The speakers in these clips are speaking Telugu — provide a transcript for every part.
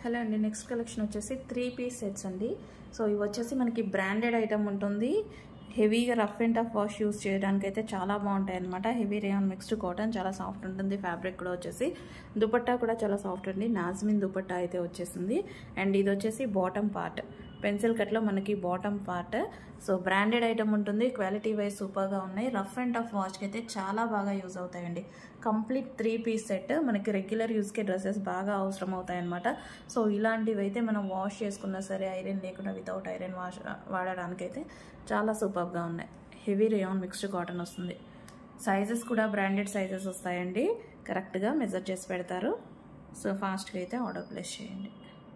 హలో అండి, నెక్స్ట్ కలెక్షన్ వచ్చేసి 3 పీస్ సెట్స్ అండి. సో ఇవి వచ్చేసి మనకి బ్రాండెడ్ ఐటమ్ ఉంటుంది. హెవీగా rough and tough wash use చేయడానికి అయితే చాలా బాగుంటాయి అనమాట. హెవీ రేయాన్ మిక్స్డ్ కాటన్, చాలా సాఫ్ట్ ఉంటుంది. ఫ్యాబ్రిక్ కూడా వచ్చేసి దుపట్టా కూడా చాలా సాఫ్ట్ అండి. నాజ్మిన్ దుపట్టా అయితే వచ్చేసింది. అండ్ ఇది వచ్చేసి బాటమ్ పార్ట్, పెన్సిల్ కట్లో మనకి bottom part. So branded item ఉంటుంది. క్వాలిటీ వైజ్ సూపర్గా ఉన్నాయి. రఫ్ అండ్ టఫ్ వాష్కి అయితే చాలా బాగా యూజ్ అవుతాయండి. Complete 3 piece set. మనకి రెగ్యులర్ యూస్కే డ్రెస్సెస్ బాగా అవసరం అవుతాయి అనమాట. సో ఇలాంటివి అయితే మనం వాష్ చేసుకున్నా సరే, ఐరన్ లేకుండా వితౌట్ ఐరన్ వాష్ వాడడానికైతే చాలా సూపర్గా ఉన్నాయి. హెవీ రేయాన్ మిక్స్డ్ కాటన్ వస్తుంది. సైజెస్ కూడా బ్రాండెడ్ సైజెస్ వస్తాయండి. కరెక్ట్గా మెజర్ చేసి పెడతారు. సో ఫాస్ట్గా అయితే ఆర్డర్ ప్లేస్ చేయండి.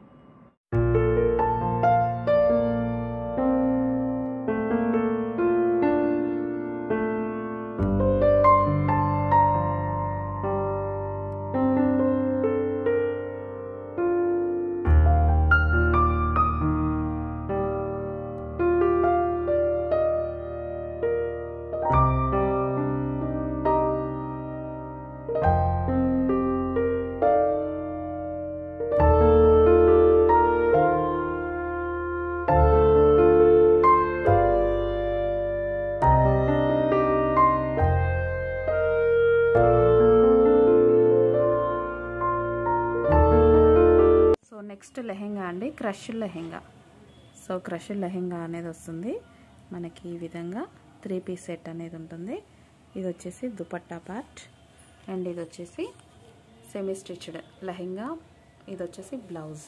నెక్స్ట్ లెహెంగా అండి, crush lehenga. So crush lehenga అనేది వస్తుంది మనకి. ఈ విధంగా 3 పీస్ సెట్ అనేది ఉంటుంది. ఇది వచ్చేసి దుపట్టా పార్ట్ అండ్ ఇది వచ్చేసి సెమీ స్టిచ్డ్ లెహెంగా. ఇది వచ్చేసి బ్లౌజ్.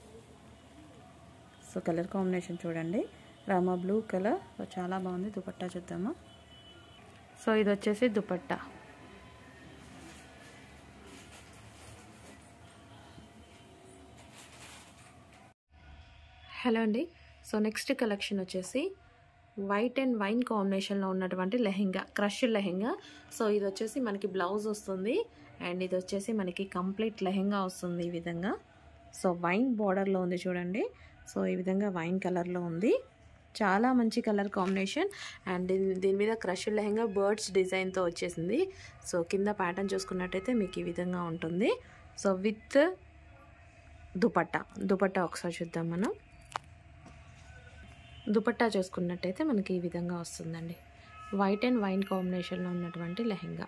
సో కలర్ కాంబినేషన్ చూడండి, రామా బ్లూ కలర్. సో చాలా బాగుంది. దుపట్టా చూద్దామా. సో ఇది వచ్చేసి దుపట్టా. హలో అండి. సో నెక్స్ట్ కలెక్షన్ వచ్చేసి వైట్ అండ్ వైన్ కాంబినేషన్లో ఉన్నటువంటి లెహెంగా, క్రష్ లెహెంగా. సో ఇది వచ్చేసి మనకి బ్లౌజ్ వస్తుంది అండ్ ఇది వచ్చేసి మనకి కంప్లీట్ లెహెంగా వస్తుంది ఈ విధంగా. సో వైన్ బార్డర్లో ఉంది చూడండి. సో ఈ విధంగా వైన్ కలర్లో ఉంది. చాలా మంచి కలర్ కాంబినేషన్. అండ్ దీని మీద క్రష్ లెహెంగా బర్డ్స్ డిజైన్తో వచ్చేసింది. సో కింద ప్యాటర్న్ చూసుకున్నట్టయితే మీకు ఈ విధంగా ఉంటుంది. సో విత్ దుపట్టా ఒకసారి చూద్దాం మనం. దుపట్టా చూసుకున్నట్టయితే మనకి ఈ విధంగా వస్తుందండి. వైట్ అండ్ వైన్ కాంబినేషన్లో ఉన్నటువంటి lehenga.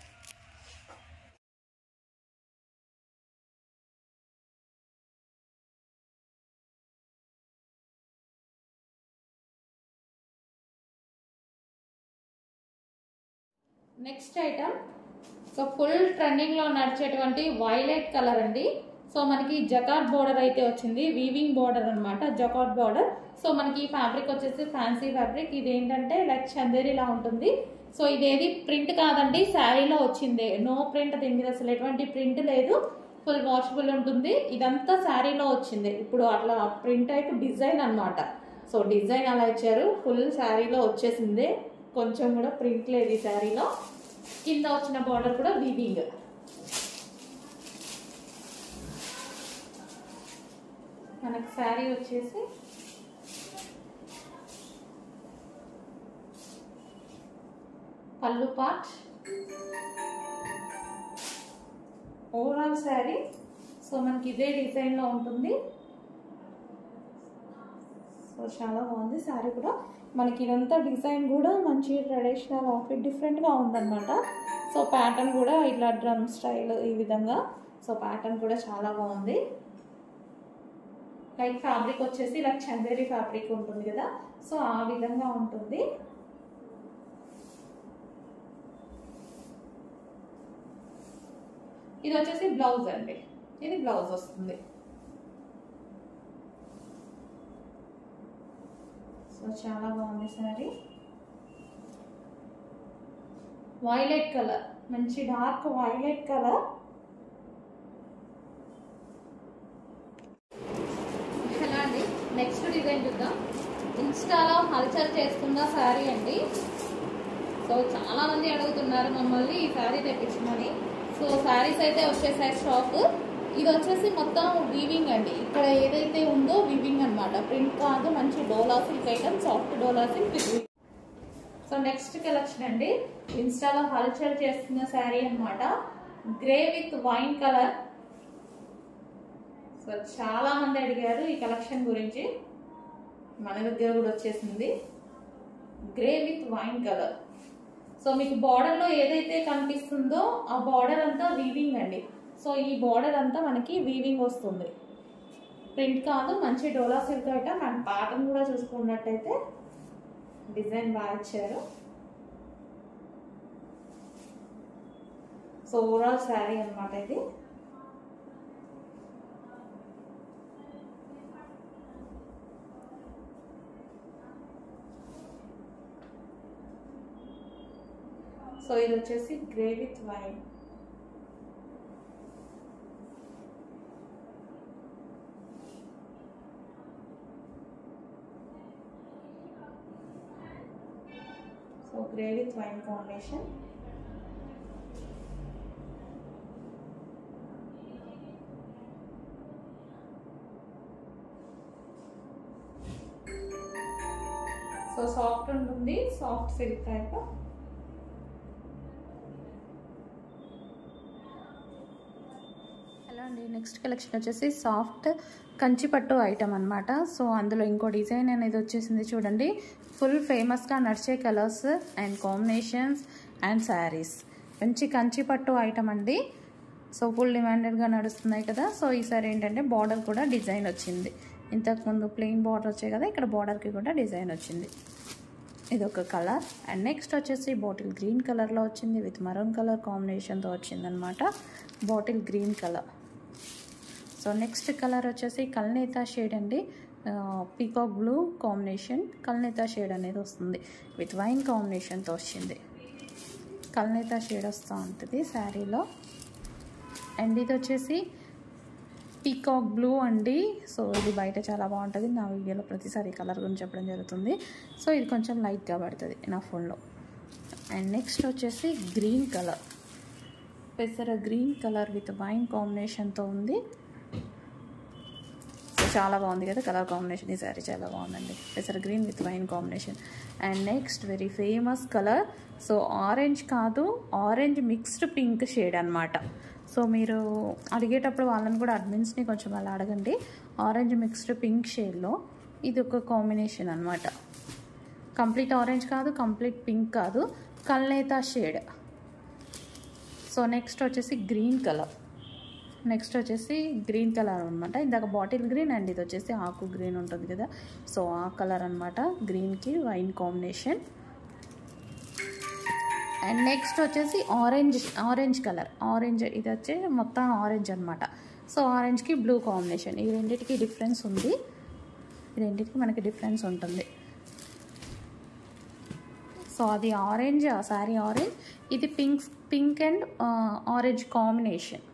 Next item, so full ట్రెండింగ్లో నడిచేటువంటి వైలెట్ కలర్ అండి. సో మనకి జకార్డ్ బోర్డర్ అయితే వచ్చింది. వీవింగ్ బోర్డర్ అనమాట, జకార్డ్ బోర్డర్. సో మనకి ఈ ఫ్యాబ్రిక్ వచ్చేసి ఫ్యాన్సీ ఫ్యాబ్రిక్. ఇది ఏంటంటే లైక్ చందేరిలా ఉంటుంది. సో ఇదేది ప్రింట్ కాదండి, శారీలో వచ్చింది. నో ప్రింట్, దీని మీద అసలు ఎటువంటి ప్రింట్ లేదు. ఫుల్ వాషబుల్ ఉంటుంది. ఇదంతా శారీలో వచ్చింది. ఇప్పుడు అట్లా ప్రింట్ టైప్ డిజైన్ అనమాట. సో డిజైన్ అలా ఇచ్చారు. ఫుల్ శారీలో వచ్చేసింది. కొంచెం కూడా ప్రింట్ లేదు ఈ శారీలో. కింద వచ్చిన బార్డర్ కూడా వీవింగ్. మనకు శారీ వచ్చేసి పళ్ళు పార్ట్, ఓవరాల్ శారీ. సో మనకి ఇదే డిజైన్లో ఉంటుంది. సో చాలా బాగుంది శారీ కూడా. మనకి ఇదంతా డిజైన్ కూడా మంచి ట్రెడిషనల్ అవుట్ఫిట్, డిఫరెంట్గా ఉందన్నమాట. సో ప్యాటర్న్ కూడా ఇట్లా డ్రమ్ స్టైల్ ఈ విధంగా. సో ప్యాటర్న్ కూడా చాలా బాగుంది. లైక్ ఫ్యాబ్రిక్ వచ్చేసి లైక్ చందేరి ఫ్యాబ్రిక్ ఉంటుంది కదా, సో ఆ విధంగా ఉంటుంది. ఇది వచ్చేసి బ్లౌజ్ అండి. ఇది బ్లౌజ్ వస్తుంది. సో చాలా బాగుంది శారీ. వైలెట్ కలర్, మంచి డార్క్ వైలెట్ కలర్. హలో అండి, నెక్స్ట్ డిజైన్ చూద్దాం. ఇన్స్టాలో హల్చల్ చేస్తున్న శారీ అండి. సో చాలా మంది అడుగుతున్నారు మమ్మల్ని ఈ శారీ తెప్పించమని. సో శారీస్ అయితే వచ్చేసాయి స్టాక్. ఇది వచ్చేసి మొత్తం వీవింగ్ అండి. ఇక్కడ ఏదైతే ఉందో వీవింగ్ అనమాట, ప్రింట్ కాదు. మంచి dola silk item, soft dola silk. So next collection అండి, ఇన్స్టాలో హల్చల్ చేస్తున్న శారీ అనమాట. Grey with wine colour. So so చాలా మంది అడిగారు ఈ కలెక్షన్ గురించి, మన దగ్గర కూడా వచ్చేసింది. Grey with wine colour. So మీకు బార్డర్ లో ఏదైతే కనిపిస్తుందో ఆ బార్డర్ అంతా వీవింగ్ అండి. సో ఈ బార్డర్ అంతా మనకి వీవింగ్ వస్తుంది, ప్రింట్ కాదు. మంచి dola silk item. And pattern కూడా చూసుకున్నట్టయితే డిజైన్ బాగా ఇచ్చారు. సో ఓవరాల్ శారీ అన్నమాట ఇది. సో ఇది వచ్చేసి grey with wine. So grey with wine combination. So soft ఉంటుంది, సాఫ్ట్ సిల్క్ టైప్. హలో అండి, నెక్స్ట్ కలెక్షన్ వచ్చేసి సాఫ్ట్ కంచిపట్టు ఐటమ్ అనమాట. సో అందులో ఇంకో డిజైన్ అనేది వచ్చేసింది చూడండి. ఫుల్ ఫేమస్గా నడిచే colours and combinations and saris. మంచి కంచిపట్టు ఐటమ్ అండి. సో ఫుల్ డిమాండెడ్గా నడుస్తున్నాయి కదా. సో ఈసారి ఏంటంటే బార్డర్ కూడా డిజైన్ వచ్చింది. ఇంతకుముందు ప్లెయిన్ బార్డర్ వచ్చాయి కదా, ఇక్కడ బార్డర్కి కూడా డిజైన్ వచ్చింది. ఇది ఒక కలర్. అండ్ నెక్స్ట్ వచ్చేసి బాటిల్ గ్రీన్ కలర్లో వచ్చింది విత్ మరూన్ కలర్ కాంబినేషన్తో వచ్చిందనమాట. Bottle green colour. So next colour వచ్చేసి కల్నేతా షేడ్ అండి. పీకాక్ బ్లూ కాంబినేషన్ కల్నేతా షేడ్ అనేది వస్తుంది విత్ వైన్ కాంబినేషన్తో వచ్చింది. కల్నేతా షేడ్ వస్తూ ఉంటుంది శారీలో. అండ్ ఇది వచ్చేసి పీకాక్ బ్లూ అండి. సో ఇది బయట చాలా బాగుంటుంది. నా వీడియోలో ప్రతిసారి కలర్ గురించి చెప్పడం జరుగుతుంది. సో ఇది కొంచెం లైట్గా పడుతుంది నా ఫోన్లో. అండ్ నెక్స్ట్ వచ్చేసి గ్రీన్ కలర్, పెసర గ్రీన్ కలర్ విత్ వైన్ కాంబినేషన్తో ఉంది. సో చాలా బాగుంది కదా కలర్ కాంబినేషన్. ఈ శారీ చాలా బాగుందండి, పెసర green with wine combination. And next very famous colour. So orange కాదు, ఆరెంజ్ మిక్స్డ్ పింక్ షేడ్ అనమాట. సో మీరు అడిగేటప్పుడు వాళ్ళని కూడా అడ్మిన్స్ని కొంచెం అలా అడగండి. ఆరెంజ్ మిక్స్డ్ పింక్ షేడ్లో ఇది ఒక కాంబినేషన్ అనమాట. కంప్లీట్ ఆరెంజ్ కాదు, కంప్లీట్ పింక్ కాదు, కల్నేతా షేడ్. సో నెక్స్ట్ వచ్చేసి గ్రీన్ కలర్. నెక్స్ట్ వచ్చేసి గ్రీన్ కలర్ అనమాట. ఇందాక బాటిల్ గ్రీన్ అండ్ ఇది వచ్చేసి ఆకు గ్రీన్ ఉంటుంది కదా. సో ఆ కలర్ అనమాట, గ్రీన్కి వైన్ కాంబినేషన్. అండ్ నెక్స్ట్ వచ్చేసి ఆరెంజ్ కలర్. ఆరెంజ్ ఇది వచ్చి మొత్తం ఆరెంజ్ అనమాట. సో ఆరెంజ్కి బ్లూ కాంబినేషన్. ఈ రెండింటికి డిఫరెన్స్ ఉంది, ఈ రెండింటికి మనకి డిఫరెన్స్ ఉంటుంది. సో అది ఆరెంజ్, ఆ శారీ ఆరెంజ్. ఇది పింక్ అండ్ ఆరెంజ్ కాంబినేషన్.